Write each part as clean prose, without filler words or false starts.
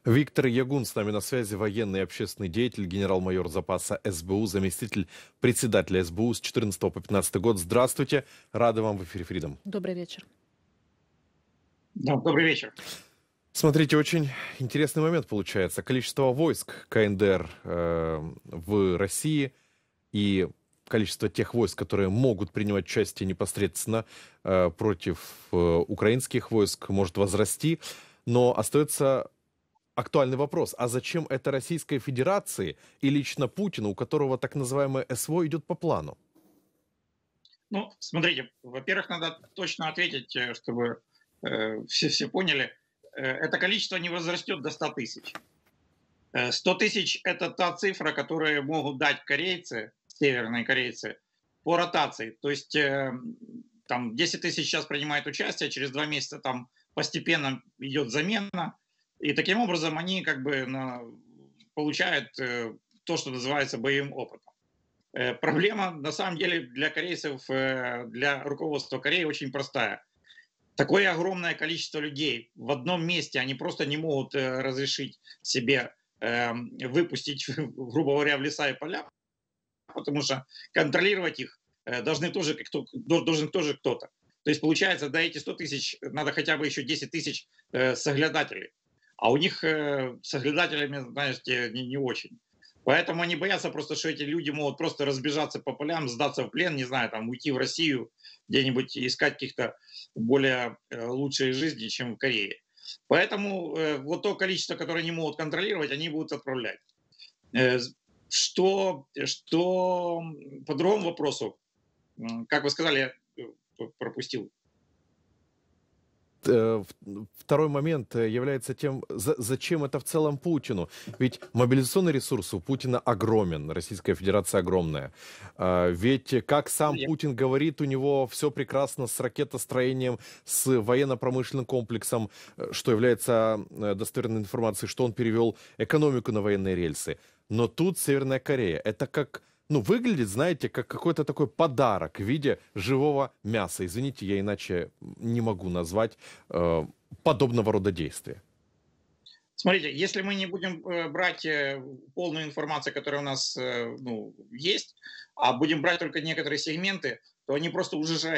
Виктор Ягун с нами на связи, военный и общественный деятель, генерал-майор запаса СБУ, заместитель председателя СБУ с 14 по 15 год. Здравствуйте, рады вам в эфире Freedom. Добрый вечер. Да, добрый вечер. Смотрите, очень интересный момент получается. Количество войск КНДР в России и количество тех войск, которые могут принимать участие непосредственно против украинских войск, может возрасти, но остается актуальный вопрос. А зачем это Российской Федерации и лично Путину, у которого так называемое СВО идет по плану? Ну, смотрите, во-первых, надо точно ответить, чтобы все поняли. Это количество не возрастет до 100 тысяч. 100 тысяч – это та цифра, которую могут дать корейцы, северные корейцы, по ротации. То есть там 10 тысяч сейчас принимает участие, через 2 месяца там постепенно идет замена. И таким образом они как бы получают то, что называется боевым опытом. Проблема на самом деле для корейцев, для руководства Кореи очень простая. Такое огромное количество людей в одном месте, они просто не могут разрешить себе выпустить, грубо говоря, в леса и поля, потому что контролировать их должен тоже кто-то. То есть получается, до эти 100 тысяч надо хотя бы еще 10 тысяч соглядателей. А у них с оглядателями, знаете, не очень. Поэтому они боятся просто, что эти люди могут просто разбежаться по полям, сдаться в плен, не знаю, там уйти в Россию, где-нибудь искать каких-то более лучшей жизни, чем в Корее. Поэтому вот то количество, которое они могут контролировать, они будут отправлять. Что по другому вопросу, как вы сказали, я пропустил. Второй момент является тем, зачем это в целом Путину. Ведь мобилизационный ресурс у Путина огромен, Российская Федерация огромная. Ведь, как сам Путин говорит, у него все прекрасно с ракетостроением, с военно-промышленным комплексом, что является достоверной информацией, что он перевел экономику на военные рельсы. Но тут Северная Корея. Это как... выглядит, знаете, как какой-то такой подарок в виде живого мяса. Извините, я иначе не могу назвать подобного рода действия. Смотрите, если мы не будем брать полную информацию, которая у нас есть, а будем брать только некоторые сегменты, то они просто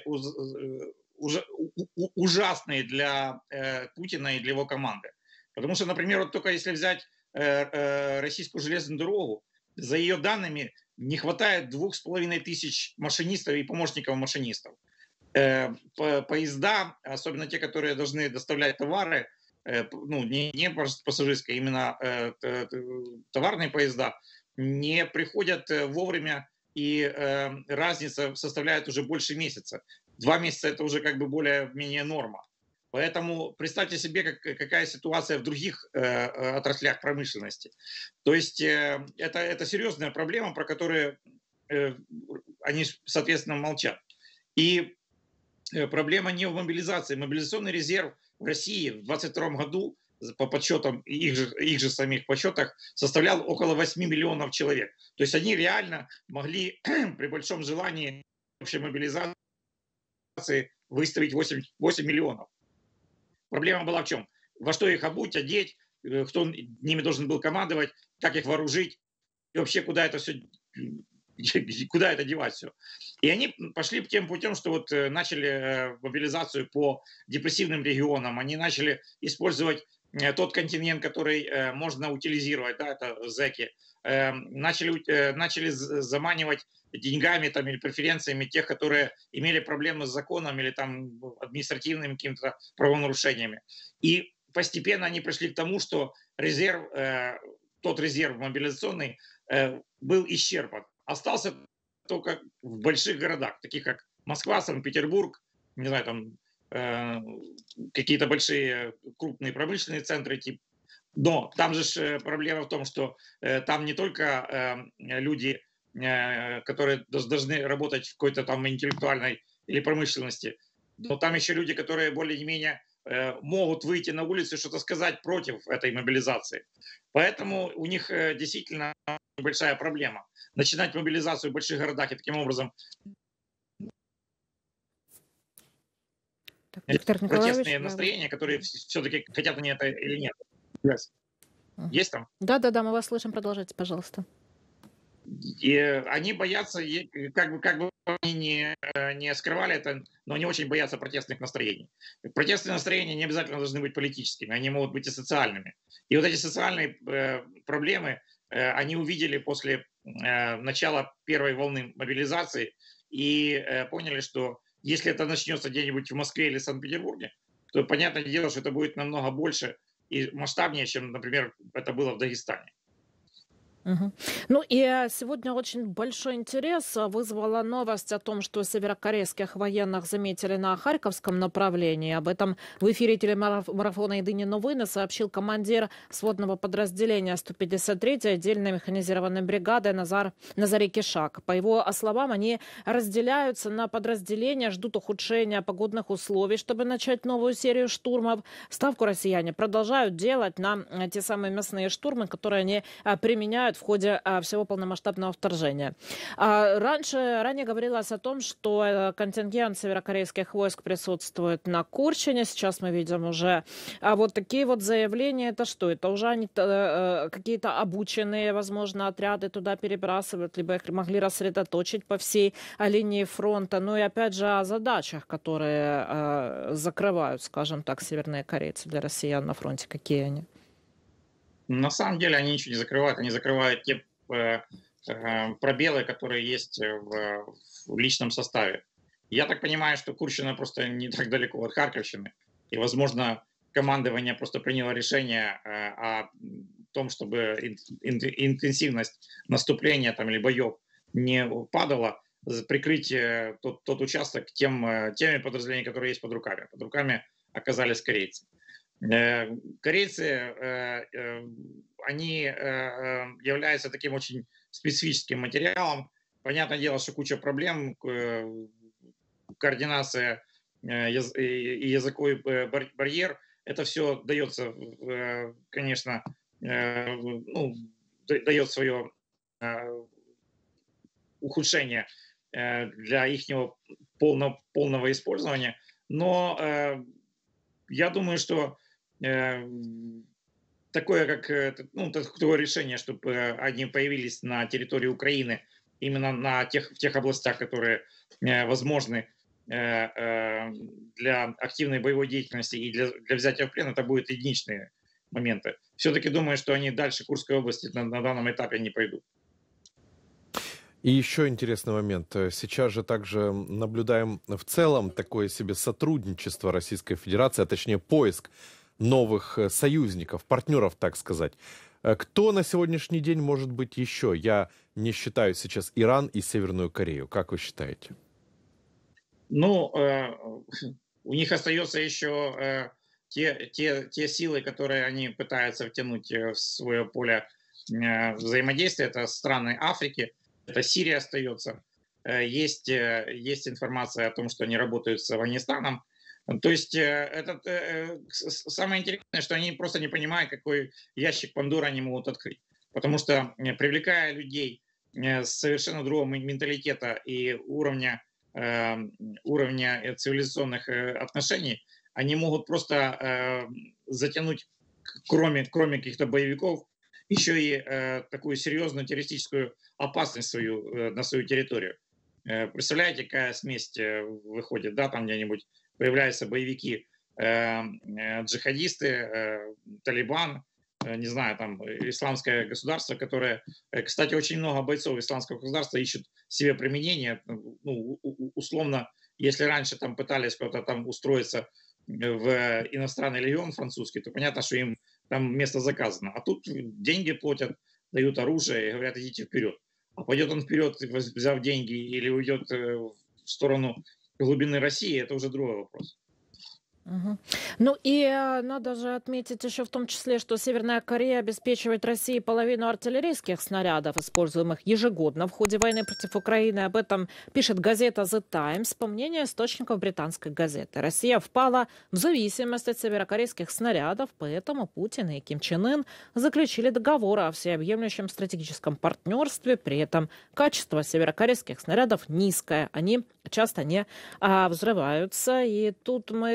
ужасные для Путина и для его команды. Потому что, например, вот только если взять российскую железную дорогу, за ее данными не хватает 2500 машинистов и помощников машинистов. Поезда, особенно те, которые должны доставлять товары, не пассажирские, именно товарные поезда, не приходят вовремя, и разница составляет уже больше месяца. 2 месяца – это уже как бы более-менее норма. Поэтому представьте себе, какая ситуация в других отраслях промышленности. То есть это серьезная проблема, про которую они, соответственно, молчат. И проблема не в мобилизации. Мобилизационный резерв в России в 2022 году, по подсчетам, их же самих подсчетах, составлял около 8 миллионов человек. То есть они реально могли при большом желании общей мобилизации выставить 8 миллионов. Проблема была в чем? Во что их обуть, одеть, кто ними должен был командовать, как их вооружить, и вообще куда это девать все. И они пошли тем путем, что вот начали мобилизацию по депрессивным регионам, они начали использовать тот контингент, который можно утилизировать, да, это зэки, начали заманивать деньгами там, или преференциями тех, которые имели проблемы с законом или там административными какими-то правонарушениями. И постепенно они пришли к тому, что тот резерв мобилизационный был исчерпан. Остался только в больших городах, таких как Москва, Санкт-Петербург, не знаю, там какие-то большие крупные промышленные центры, но там же проблема в том, что там не только люди, которые должны работать в какой-то там интеллектуальной или промышленности, но там еще люди, которые более-менее могут выйти на улицу и что-то сказать против этой мобилизации. Поэтому у них действительно большая проблема. Начинать мобилизацию в больших городах и таким образом Виктор Николаевич, протестные настроения, которые все-таки хотят они это или нет. Yes. Мгм. Есть там? Да-да-да, мы вас слышим. Продолжайте, пожалуйста. И они боятся, как бы они не скрывали это, но они очень боятся протестных настроений. Протестные настроения не обязательно должны быть политическими, они могут быть и социальными. И вот эти социальные проблемы они увидели после начала первой волны мобилизации и поняли, что если это начнется где-нибудь в Москве или Санкт-Петербурге, то понятное дело, что это будет намного больше и масштабнее, чем, например, это было в Дагестане. Мгм. Ну и сегодня очень большой интерес вызвала новость о том, что северокорейских военных заметили на Харьковском направлении. Об этом в эфире телемарафона «Єдині новини» сообщил командир сводного подразделения 153-й отдельной механизированной бригады Назарий Кишак. По его словам, они разделяются на подразделения, ждут ухудшения погодных условий, чтобы начать новую серию штурмов. Ставку россияне продолжают делать на те самые мясные штурмы, которые они применяют в ходе всего полномасштабного вторжения. Ранее говорилось о том, что контингент северокорейских войск присутствует на Курщине. Сейчас мы видим уже вот такие вот заявления. Это что? Это уже они какие-то обученные, возможно, отряды туда перебрасывают, либо их могли рассредоточить по всей линии фронта. Ну и опять же о задачах, которые закрывают, скажем так, северные корейцы для россиян на фронте. Какие они? На самом деле они ничего не закрывают, они закрывают те пробелы, которые есть в личном составе. Я так понимаю, что Курщина просто не так далеко от Харьковщины, и, возможно, командование просто приняло решение о том, чтобы интенсивность наступления там, или боев не падала, прикрыть тот участок теми подразделениями, которые есть под руками. Под руками оказались корейцы. Корейцы, они являются таким очень специфическим материалом. Понятное дело, что куча проблем, координация и языковой барьер, это все дается, конечно, ну, дает свое ухудшение для их полного использования. Но я думаю, что такое решение, чтобы они появились на территории Украины именно в тех областях, которые возможны для активной боевой деятельности и для взятия в плен, это будут единичные моменты. Все-таки думаю, что они дальше Курской области на данном этапе не пойдут. И еще интересный момент. Сейчас же также наблюдаем в целом такое себе сотрудничество Российской Федерации, а точнее поиск новых союзников, партнеров, так сказать. Кто на сегодняшний день может быть еще? Я не считаю сейчас Иран и Северную Корею. Как вы считаете? Ну, у них остается еще те силы, которые они пытаются втянуть в свое поле взаимодействия. Это страны Африки, это Сирия остается. Есть информация о том, что они работают с Афганистаном. То есть самое интересное, что они просто не понимают, какой ящик Пандоры они могут открыть. Потому что привлекая людей с совершенно другого менталитета и уровня цивилизационных отношений, они могут просто затянуть, кроме каких-то боевиков, еще и такую серьезную террористическую опасность на свою территорию. Представляете, какая смесь выходит, да, там где-нибудь появляются боевики, джихадисты, Талибан, не знаю, там, исламское государство, которое, кстати, очень много бойцов исламского государства ищут себе применение, ну, условно, если раньше там пытались куда-то там устроиться в иностранный легион французский, то понятно, что им там место заказано. А тут деньги платят, дают оружие и говорят, идите вперед. А пойдет он вперед, взяв деньги, или уйдет в сторону глубины России, это уже другой вопрос. Угу. Ну и надо же отметить еще в том числе, что Северная Корея обеспечивает России половину артиллерийских снарядов, используемых ежегодно в ходе войны против Украины. Об этом пишет газета The Times. По мнению источников британской газеты, Россия впала в зависимость от северокорейских снарядов, поэтому Путин и Ким Чен Ын заключили договор о всеобъемлющем стратегическом партнерстве. При этом качество северокорейских снарядов низкое. Они часто не взрываются. И тут мы говорим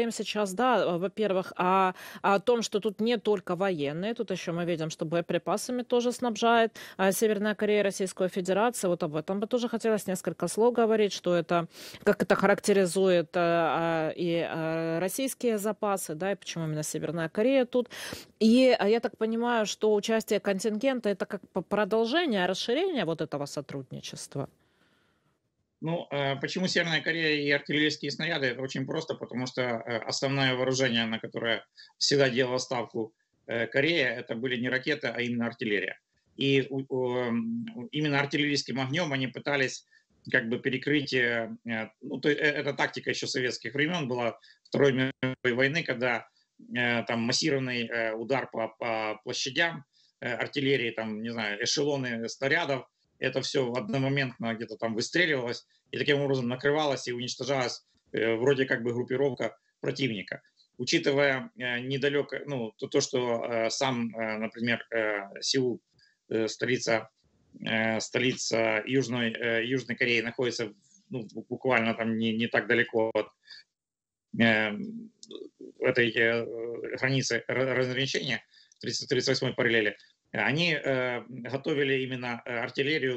говорим сейчас, да, во-первых, о том, что тут не только военные, тут еще мы видим, что боеприпасами тоже снабжает Северная Корея, Российскую Федерацию. Вот об этом бы тоже хотелось несколько слов говорить, что это, как это характеризует и российские запасы, да, и почему именно Северная Корея тут. И я так понимаю, что участие контингента — это как продолжение, расширение вот этого сотрудничества. Ну, почему Северная Корея и артиллерийские снаряды? Это очень просто, потому что основное вооружение, на которое всегда делала ставку Корея, это были не ракеты, а именно артиллерия. И именно артиллерийским огнем они пытались как бы перекрыть, ну, это тактика еще советских времен была, Второй мировой войны, когда там массированный удар по площадям артиллерии, там, не знаю, эшелоны снарядов, это все одномоментно где-то там выстреливалось и таким образом накрывалось и уничтожалась вроде как бы группировка противника. Учитывая недалеко, ну, то, что сам, например, Сеул, столица Южной Кореи, находится, ну, буквально там не так далеко от этой границы разграничения 38-й параллели, они готовили именно артиллерию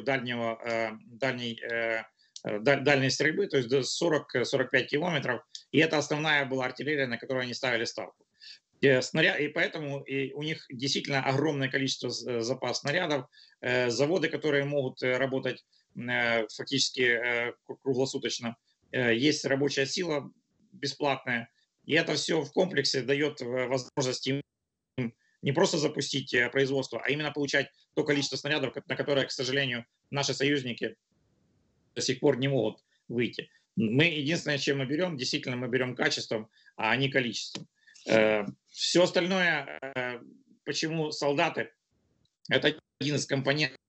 дальней стрельбы, то есть до 40-45 километров, и это основная была артиллерия, на которую они ставили ставку. И поэтому у них действительно огромное количество запас снарядов, заводы, которые могут работать фактически круглосуточно, есть рабочая сила бесплатная, и это все в комплексе дает возможность им не просто запустить производство, а именно получать то количество снарядов, на которое, к сожалению, наши союзники до сих пор не могут выйти. Мы единственное, чем мы берем, действительно мы берем качеством, а не количеством. Все остальное, почему солдаты, это один из компонентов,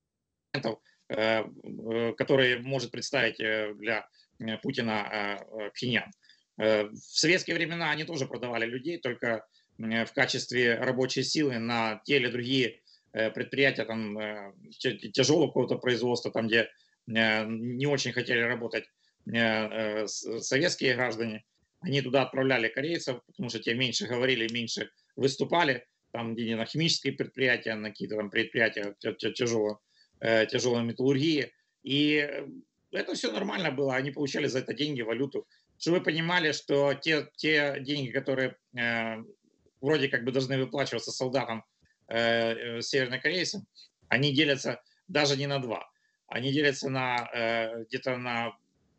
который может представить для Путина Пхеньян. В советские времена они тоже продавали людей, только в качестве рабочей силы на те или другие предприятия там, тяжелого какого-то производства, там, где не очень хотели работать советские граждане. Они туда отправляли корейцев, потому что те меньше говорили, меньше выступали, там где на химические предприятия, на какие-то там предприятия тяжелой металлургии. И это все нормально было, они получали за это деньги, валюту. Чтобы вы понимали, что те деньги, которые вроде как бы должны выплачиваться солдатам севернокорейцам, они делятся даже не на два. Они делятся где-то на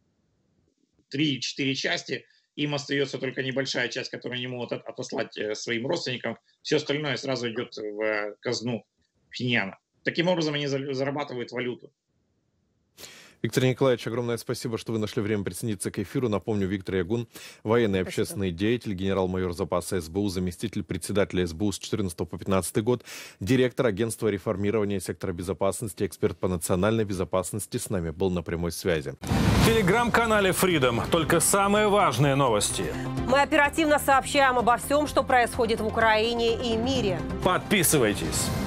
3-4 части. Им остается только небольшая часть, которую они могут отослать своим родственникам. Все остальное сразу идет в казну Пхеньяна. Таким образом они зарабатывают валюту. Виктор Николаевич, огромное спасибо, что вы нашли время присоединиться к эфиру. Напомню, Виктор Ягун, военный и общественный деятель, генерал-майор запаса СБУ, заместитель председателя СБУ с 2014 по 2015 год, директор агентства реформирования сектора безопасности, эксперт по национальной безопасности, с нами был на прямой связи. В телеграм-канале Freedom только самые важные новости. Мы оперативно сообщаем обо всем, что происходит в Украине и мире. Подписывайтесь.